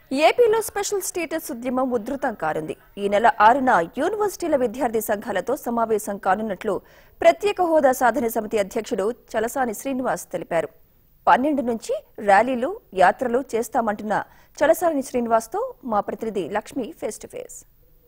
ఏపీలో special status ఉద్యమం ఉధృతం కానుంది. ఈ నెల 6న యూనివర్సిటీల విద్యార్థి సంఘాలతో సమావేశం కానున్నట్లు ప్రత్యేక హోదా సాధన సమితి అధ్యక్షుడు చలసాని శ్రీనివాస్ తెలిపారు. 12 నుంచి ర్యాలీలు, యాత్రలు చేస్తామంటున్న చలసాని శ్రీనివాస్తో మా ప్రతినిధి లక్ష్మి ఫేస్ టు ఫేస్.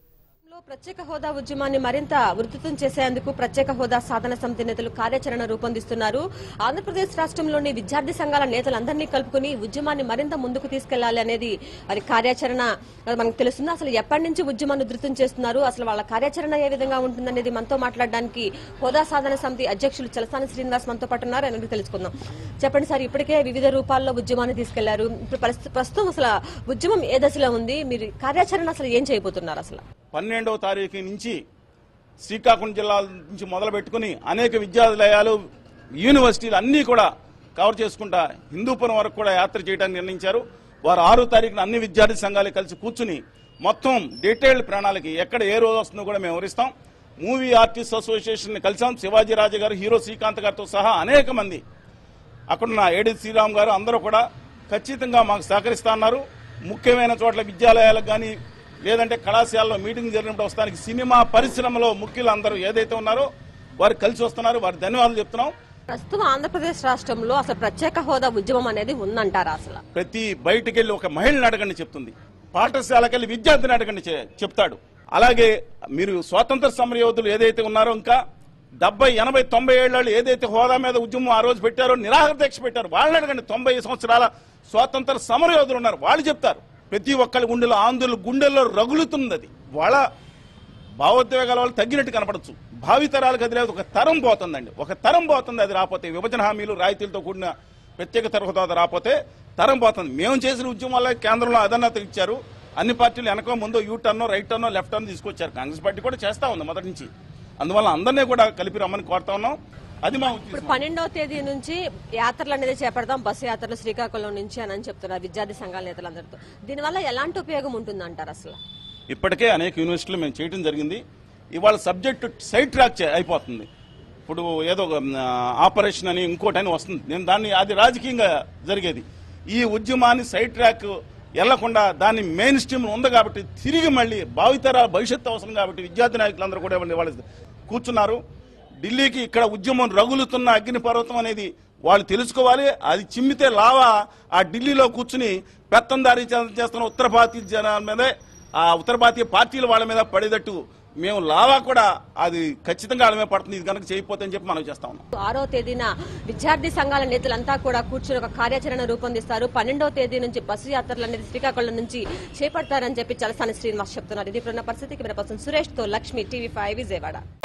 ప్రత్యేక హోదా ఉద్యమాన్ని మరింత ఉధృతం చేసేందుకు ప్రత్యేక హోదా సాధన సమితి నేతలు కార్యాచరణ రూపొందిస్తున్నారు. ఆంధ్రప్రదేశ్ రాష్ట్రంలోని విద్యార్థి సంఘాల నేతలందరినీ కలుపుకుని ఉద్యమాన్ని మరింత ముందుకు తీసుకెళ్లాలి అనేది అది కార్యాచరణ మనకు తెలుస్తుంది. అసలు ఎప్పటి నుంచి ఉద్యమాన్ని ఉధృతం చేస్తున్నారు, అసలు వాళ్ళ కార్యాచరణ ఏ విధంగా ఉంటుందనేది మనతో మాట్లాడడానికి హోదా సాధన సమితి అధ్యక్షులు చలసాని శ్రీనివాస్ మనతో పాటు ఉన్నారు. అనేది తెలుసుకుందాం. చెప్పండి సార్, ఇప్పటికే వివిధ రూపాల్లో ఉద్యమాన్ని తీసుకెళ్లారు. ప్రస్తుతం అసలు ఉద్యమం ఏ దశలో ఉంది, మీరు కార్యాచరణ అసలు ఏం చేయబోతున్నారు? అసలు 12వ తారీఖు నుంచి శ్రీకాకుళం జిల్లా నుంచి మొదలు పెట్టుకుని అనేక విద్యాలయాలు, యూనివర్సిటీలు అన్నీ కూడా కవర్ చేసుకుంటా హిందూపురం వరకు కూడా యాత్ర చేయడానికి నిర్ణయించారు. వారు 6వ తారీఖున అన్ని విద్యార్థి సంఘాలు కలిసి కూర్చుని మొత్తం డీటెయిల్డ్ ప్రణాళిక ఎక్కడ ఏ రోజు వస్తుందో కూడా మేము వివరిస్తాం. మూవీ ఆర్టిస్ట్ అసోసియేషన్ కలిసాం. శివాజీ రాజు గారు, హీరో శ్రీకాంత్ గారితో సహా అనేక మంది, అక్కడున్న ఏడి శ్రీరామ్ గారు అందరూ కూడా ఖచ్చితంగా మాకు సహకరిస్తా అన్నారు. ముఖ్యమైన చోట్ల విద్యాలయాలకు కానీ లేదంటే కళాశాలలో మీటింగ్ జరిగినప్పుడు వస్తానికి సినిమా పరిశ్రమలో ముఖ్యులు అందరూ ఏదైతే ఉన్నారో వారు కలిసి వస్తున్నారు. వారి ధన్యవాదాలు చెప్తున్నాం. ప్రస్తుతం ఆంధ్రప్రదేశ్ రాష్ట్రంలో అసలు ప్రత్యేక హోదా ఉద్యమం అనేది ఉందంటారా? అసలు ప్రతి బయటికి వెళ్ళి ఒక మహిళని అడగండి చెప్తుంది, పాఠశాలకు వెళ్ళి విద్యార్థిని అడగండి చెప్తాడు. అలాగే మీరు స్వాతంత్ర సమర యోధులు ఏదైతే ఉన్నారో ఇంకా 70, 80, 90 ఏళ్ళు ఏదైతే హోదా మీద ఉద్యమం ఆ రోజు పెట్టారో, నిరాహార దీక్ష పెట్టారు, వాళ్ళని అడగండి. 90 సంవత్సరాల స్వాతంత్ర సమర యోధులు ఉన్నారు, వాళ్ళు చెప్తారు. ప్రతి ఒక్కరి గుండెలో ఆందోళన గుండెల్లో రగులుతుంది. అది వాళ్ళ భావోద్వేగాల వల్ల తగ్గినట్టు కనపడచ్చు. భావితరాలకు అది లేదు, ఒక తరం పోతుందండి, ఒక తరం పోతుంది. అది రాకపోతే విభజన హామీలు, రాయితీలతో కూడిన ప్రత్యేక హోదా రాకపోతే తరం పోతుంది. మేము చేసిన ఉద్యమం వల్ల కేంద్రంలో అదన్నత ఇచ్చారు. అన్ని పార్టీలు వెనక ముందు యూ టర్నో, రైట్ టర్నో, లెఫ్ట్ టర్న్ తీసుకొచ్చారు. కాంగ్రెస్ పార్టీ కూడా చేస్తా ఉంది మొదటి నుంచి. అందువల్ల అందరినీ కూడా కలిపి రమ్మని కోరుతా ఉన్నాం. అది మా ఇప్పుడు 12వ తేదీ నుంచి యాత్రలు అనేది చేపడతాం, బస్సు యాత్రలు శ్రీకాకుళం నుంచి అని చెప్తున్నారు విద్యార్థి సంఘాల నేతలందరితో. దీనివల్ల ఎలాంటి ఉపయోగం ఉంటుంది అంటారు? అసలు ఇప్పటికే అనేక యూనివర్సిటీలు మేము చేయడం జరిగింది. ఇవాళ సబ్జెక్టు సైడ్ ట్రాక్ అయిపోతుంది. ఇప్పుడు ఏదో ఆపరేషన్ అని ఇంకోటని వస్తుంది. నేను దాన్ని అది రాజకీయంగా జరిగేది. ఈ ఉద్యమాన్ని సైడ్ ట్రాక్ వెళ్లకుండా దాన్ని మెయిన్ స్ట్రీమ్ ఉంది కాబట్టి తిరిగి మళ్ళీ భావితరాల భవిష్యత్తు అవసరం కాబట్టి విద్యార్థి నాయకులందరూ కూడా వాళ్ళు కూర్చున్నారు. ఢిల్లీకి ఇక్కడ ఉద్యమం రగులుతున్న అగ్నిపర్వతం అనేది వాళ్ళు తెలుసుకోవాలి. అది చిమ్మితే లావా ఆ ఢిల్లీలో కూర్చుని పెత్తందారీ చేస్తున్న ఉత్తర భారతీయ జనాల మీదే, ఆ ఉత్తర భారతీయ పార్టీల వాళ్ళ మీద పడేటట్టు మేము లావా కూడా అది ఖచ్చితంగా వాళ్ళ మీద పడుతుంది. ఇది కనుక చేయకపోతే అని చెప్పి మనం చేస్తా ఉన్నాం. 6వ తేదీన విద్యార్థి సంఘాల నేతలంతా కూడా కూర్చుని ఒక కార్యాచరణ రూపొందిస్తారు. 12వ తేదీ నుంచి బస్సు యాత్రలు అనేది శ్రీకాకుళం నుంచి చేపడతారని చెప్పి చలసాని శ్రీనివాస్ చెప్తున్నారు. ఇది ఇప్పుడున్న పరిస్థితికి సురేష్ తో లక్ష్మి, TV5 విజయవాడ.